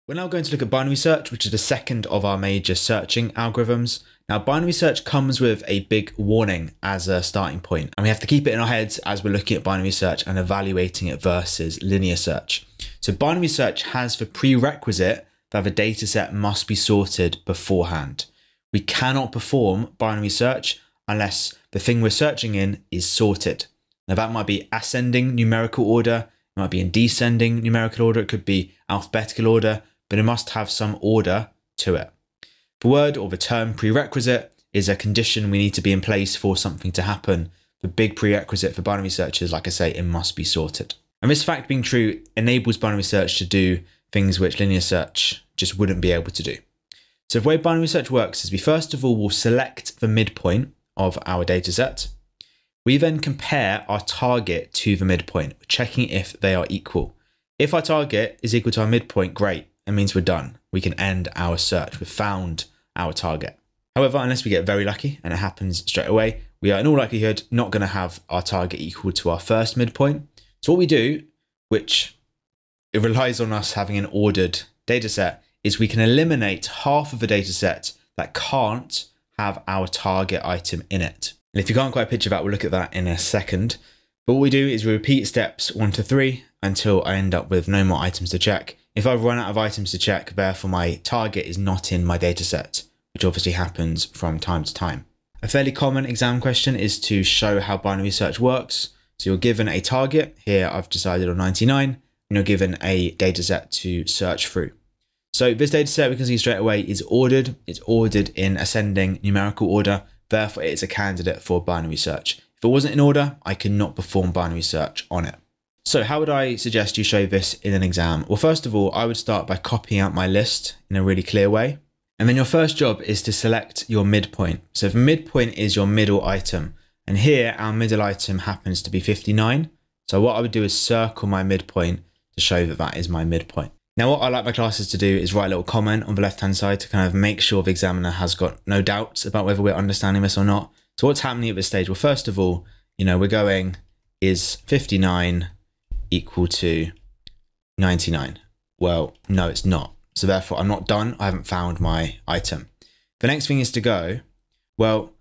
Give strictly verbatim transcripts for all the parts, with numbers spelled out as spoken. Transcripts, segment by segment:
We're now going to look at binary search, which is the second of our major searching algorithms. Now, binary search comes with a big warning as a starting point, and we have to keep it in our heads as we're looking at binary search and evaluating it versus linear search. So binary search has the prerequisite that the data set must be sorted beforehand. We cannot perform binary search unless the thing we're searching in is sorted. Now, that might be ascending numerical order, it might be in descending numerical order, it could be alphabetical order, but it must have some order to it. The word or the term prerequisite is a condition we need to be in place for something to happen. The big prerequisite for binary search is, like I say, it must be sorted. And this fact being true enables binary search to do things which linear search just wouldn't be able to do. So the way binary search works is we first of all will select the midpoint of our data set. We then compare our target to the midpoint, checking if they are equal. If our target is equal to our midpoint, great. It means we're done. We can end our search. We've found our target. However, unless we get very lucky and it happens straight away, we are in all likelihood not going to have our target equal to our first midpoint. So what we do, which it relies on us having an ordered data set, is we can eliminate half of the data set that can't have our target item in it. And if you can't quite picture that, we'll look at that in a second. But what we do is we repeat steps one to three until I end up with no more items to check. If I've run out of items to check, therefore my target is not in my data set, which obviously happens from time to time. A fairly common exam question is to show how binary search works. So you're given a target, here I've decided on ninety-nine, and you're given a data set to search through. So this data set we can see straight away is ordered. It's ordered in ascending numerical order, therefore it's a candidate for binary search. If it wasn't in order, I cannot perform binary search on it. So how would I suggest you show this in an exam? Well, first of all, I would start by copying out my list in a really clear way. And then your first job is to select your midpoint. So if midpoint is your middle item, and here our middle item happens to be fifty-nine. So what I would do is circle my midpoint to show that that is my midpoint. Now, what I like my classes to do is write a little comment on the left-hand side to kind of make sure the examiner has got no doubts about whether we're understanding this or not. So what's happening at this stage? Well, first of all, you know, we're going, is fifty-nine equal to ninety-nine? Well, no, it's not. So therefore I'm not done. I haven't found my item. The next thing is to go, well,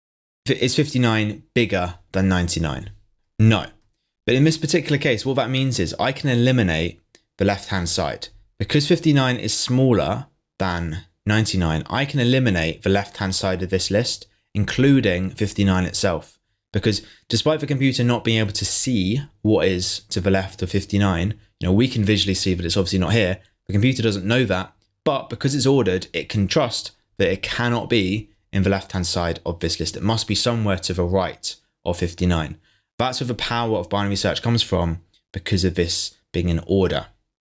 is fifty-nine bigger than ninety-nine? No. But in this particular case, what that means is I can eliminate the left-hand side. Because fifty-nine is smaller than ninety-nine, I can eliminate the left-hand side of this list, including fifty-nine itself. Because despite the computer not being able to see what is to the left of fifty-nine, you know, we can visually see that it's obviously not here. The computer doesn't know that, but because it's ordered, it can trust that it cannot be in the left-hand side of this list. It must be somewhere to the right of fifty-nine. That's where the power of binary search comes from, because of this being in order.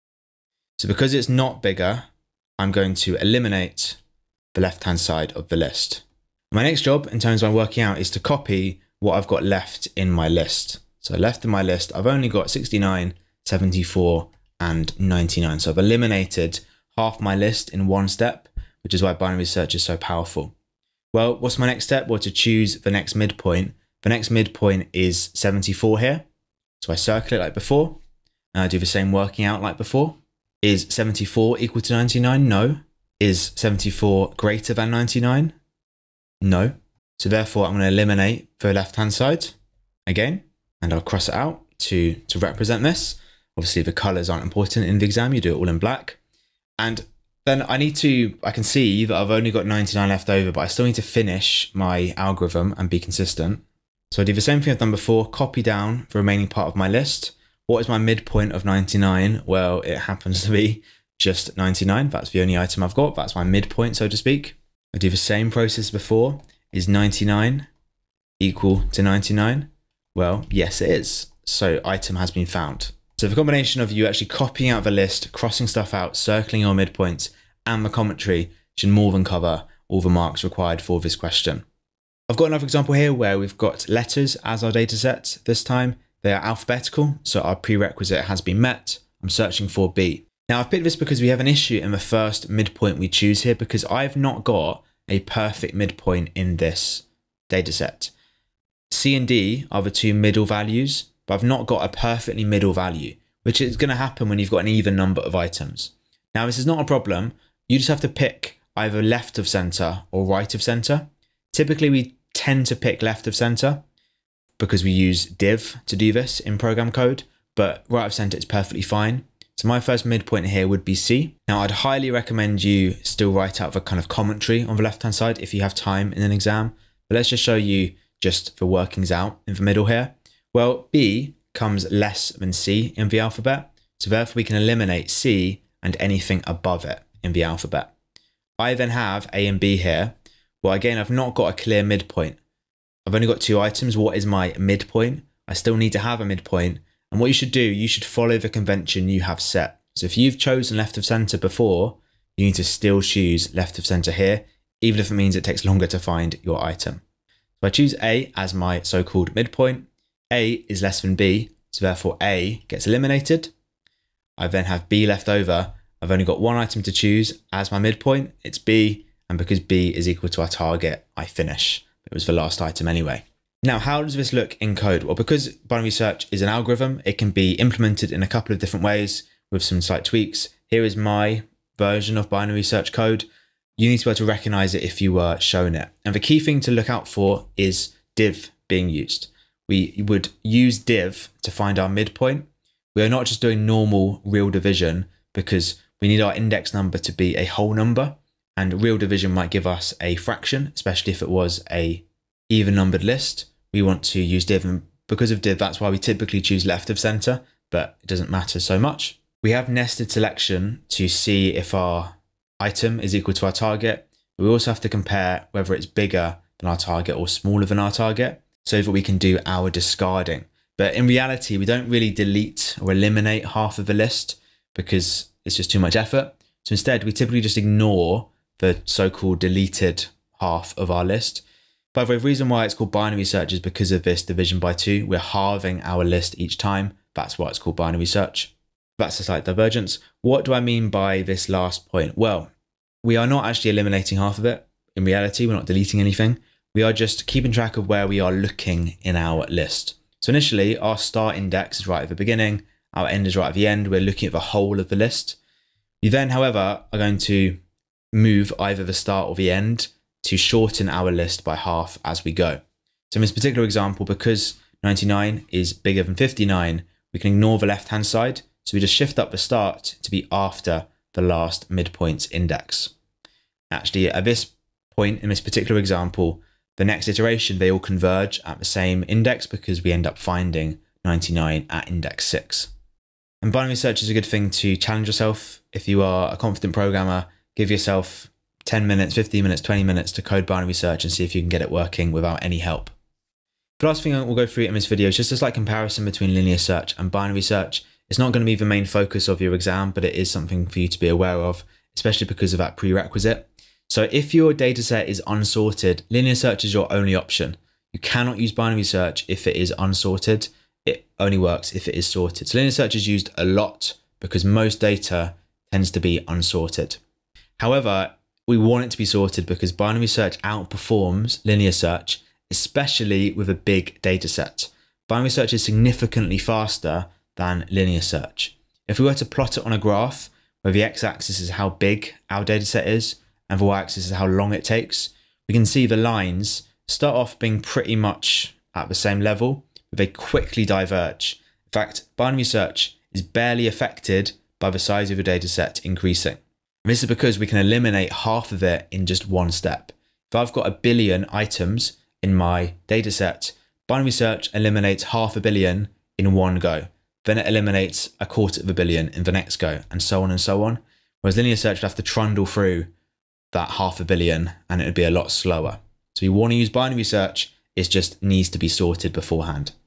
So because it's not bigger, I'm going to eliminate the left-hand side of the list. My next job in terms of my working out is to copy what I've got left in my list. So left in my list, I've only got sixty-nine, seventy-four, and ninety-nine. So I've eliminated half my list in one step, which is why binary search is so powerful. Well, what's my next step? Well, to choose the next midpoint. The next midpoint is seventy-four here. So I circle it like before, and I do the same working out like before. Is seventy-four equal to ninety-nine? No. Is seventy-four greater than ninety-nine? No. So therefore I'm going to eliminate the left-hand side again, and I'll cross it out to, to represent this. Obviously the colors aren't important in the exam, you do it all in black. And then I need to, I can see that I've only got ninety-nine left over, but I still need to finish my algorithm and be consistent. So I do the same thing I've done before, copy down the remaining part of my list. What is my midpoint of ninety-nine? Well, it happens to be just ninety-nine. That's the only item I've got. That's my midpoint, so to speak. I do the same process before. Is ninety-nine equal to ninety-nine? Well, yes, it is. So item has been found. So the combination of you actually copying out the list, crossing stuff out, circling your midpoints, and the commentary should more than cover all the marks required for this question. I've got another example here where we've got letters as our data set. This time they are alphabetical, so our prerequisite has been met. I'm searching for B. Now I've picked this because we have an issue in the first midpoint we choose here, because I've not got a perfect midpoint in this data set. C and D are the two middle values, but I've not got a perfectly middle value, which is going to happen when you've got an even number of items. Now, this is not a problem. You just have to pick either left of center or right of center. Typically, we tend to pick left of center because we use div to do this in program code, but right of center is perfectly fine. So my first midpoint here would be C. Now, I'd highly recommend you still write out the kind of commentary on the left-hand side if you have time in an exam. But let's just show you just the workings out in the middle here. Well, B comes less than C in the alphabet. So therefore we can eliminate C and anything above it in the alphabet. I then have A and B here. Well, again, I've not got a clear midpoint. I've only got two items. What is my midpoint? I still need to have a midpoint. And what you should do, you should follow the convention you have set. So if you've chosen left of center before, you need to still choose left of center here, even if it means it takes longer to find your item. So I choose A as my so-called midpoint. A is less than B, so therefore A gets eliminated. I then have B left over. I've only got one item to choose as my midpoint. It's B, and because B is equal to our target, I finish. It was the last item anyway. Now, how does this look in code? Well, because binary search is an algorithm, it can be implemented in a couple of different ways with some slight tweaks. Here is my version of binary search code. You need to be able to recognize it if you were shown it. And the key thing to look out for is div being used. We would use div to find our midpoint. We are not just doing normal real division because we need our index number to be a whole number, and real division might give us a fraction, especially if it was a even numbered list. We want to use div, and because of div, that's why we typically choose left of center, but it doesn't matter so much. We have nested selection to see if our item is equal to our target. We also have to compare whether it's bigger than our target or smaller than our target, so that we can do our discarding. But in reality, we don't really delete or eliminate half of the list because it's just too much effort. So instead, we typically just ignore the so-called deleted half of our list. By the way, the reason why it's called binary search is because of this division by two. We're halving our list each time. That's why it's called binary search. That's a slight divergence. What do I mean by this last point? Well, we are not actually eliminating half of it. In reality, we're not deleting anything. We are just keeping track of where we are looking in our list. So initially, our start index is right at the beginning. Our end is right at the end. We're looking at the whole of the list. We then, however, are going to move either the start or the end to shorten our list by half as we go. So in this particular example, because ninety-nine is bigger than fifty-nine, we can ignore the left-hand side. So we just shift up the start to be after the last midpoints index. Actually, at this point in this particular example, the next iteration, they all converge at the same index because we end up finding ninety-nine at index six. And binary search is a good thing to challenge yourself. If you are a confident programmer, give yourself ten minutes, fifteen minutes, twenty minutes to code binary search and see if you can get it working without any help. The last thing we'll go through in this video is just a slight comparison between linear search and binary search. It's not going to be the main focus of your exam, but it is something for you to be aware of, especially because of that prerequisite. So if your dataset is unsorted, linear search is your only option. You cannot use binary search if it is unsorted. It only works if it is sorted. So linear search is used a lot because most data tends to be unsorted. However, we want it to be sorted because binary search outperforms linear search, especially with a big data set. Binary search is significantly faster than linear search. If we were to plot it on a graph where the x-axis is how big our data set is and the y-axis is how long it takes, we can see the lines start off being pretty much at the same level, but they quickly diverge. In fact, binary search is barely affected by the size of your data set increasing. And this is because we can eliminate half of it in just one step. If I've got a billion items in my data set, binary search eliminates half a billion in one go. Then it eliminates a quarter of a billion in the next go, and so on and so on. Whereas linear search would have to trundle through that half a billion and it would be a lot slower. So you want to use binary search, it just needs to be sorted beforehand.